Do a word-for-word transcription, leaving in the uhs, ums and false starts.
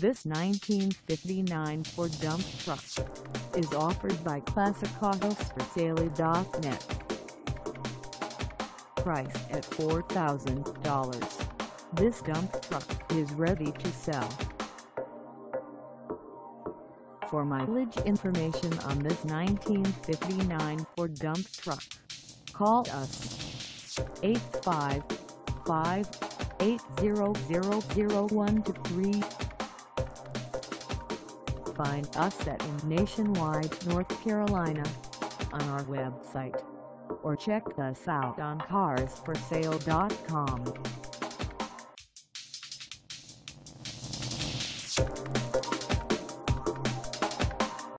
This nineteen fifty-nine Ford dump truck is offered by Classic Autos For Sale dot net. Priced at four thousand dollars, this dump truck is ready to sell. For mileage information on this nineteen fifty-nine Ford dump truck, call us eight five five, eight zero zero zero one two three. Find us at in Nationwide, North Carolina on our website, or check us out on Cars For Sale dot com.